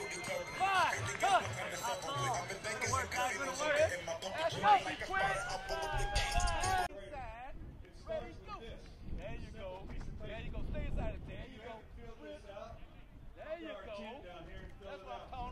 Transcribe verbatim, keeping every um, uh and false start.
Five. Good. Good work, guys. Good work. That's right. Quick. Inside. Ready, go. There you go. There you go. Stay inside it. There you go. There you go. That's what I'm talking about.